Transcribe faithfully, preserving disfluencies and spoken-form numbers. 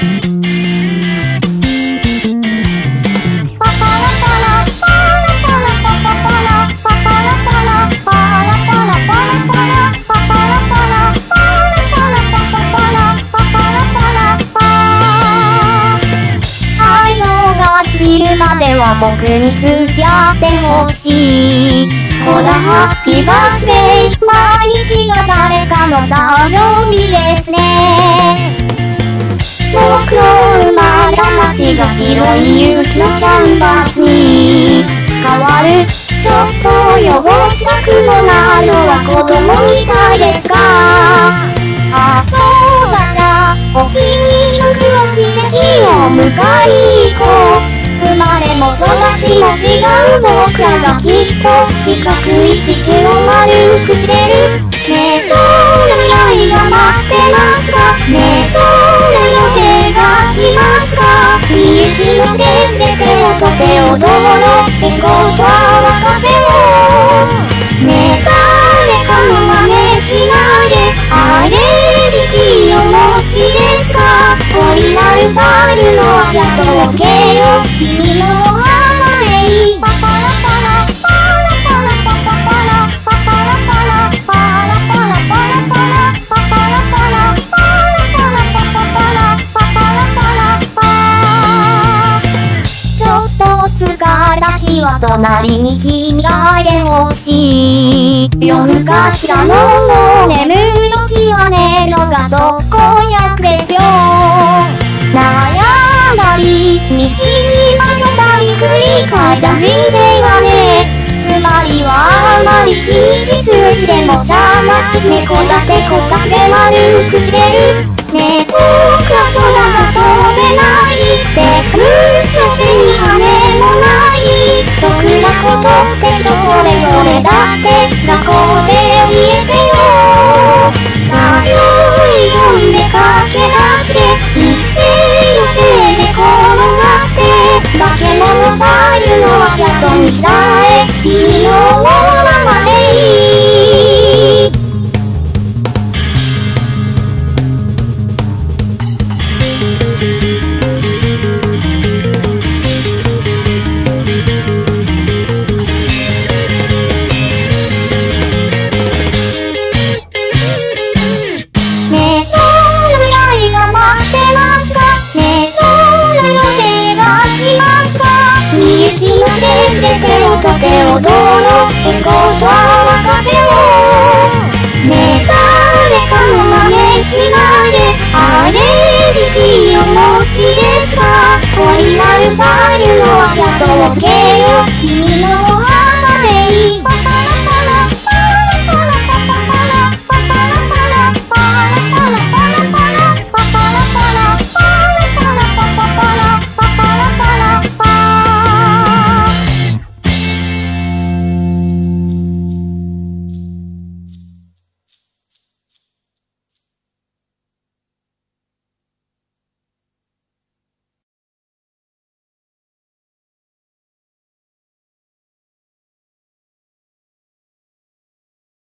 までは僕に付き合ってほしい。ほらハッピーバースデー、毎日が誰かの誕生日ですね。僕の生まれた街が白い雪のキャンバスに変わる。ちょっと汚したくもなるのは子供みたいですか。あ、そうだじゃあお気に入りの服を着て日を迎えに行こう。生まれも育ちも違う僕らがきっと四角い地球を丸くしてる。ねえどんな未来が待ってますか。ねえどんな予定が来ますか。みゆきのステージで手をと手をどうろディスコと泡風を。ねえ誰かの真似しないでアイデンティティを持ちですか。オリジナルサイズの足跡をつけよう。君のお花でいい。パパラパラパラパラパパパラパパラパラパラパラパラパラパパラパラパラパラパパパラパパラパラパ。ちょっと疲れた日は隣に君がいてほしい。夜かしらのもう眠る時は寝るのが特効薬ですよ。悩んだり道に迷ったり繰り返した人生はね。つまりはあまり気にしすぎてもしゃあなし。猫だってこたつで丸くしてる。ねえ僕は空が飛べないしで虫の背に羽もないし。得なことって人それぞれだって学校で教えてよ。さあよい読んで駆け出して一斉のせいで転がって化け物サイズの足跡にしたえ。君のままでいい。手をどうろディスコと泡風を。ねえ誰かの真似しないでアイデンティティを持ちですか。オリジナルサイズの足跡をつけよう。君の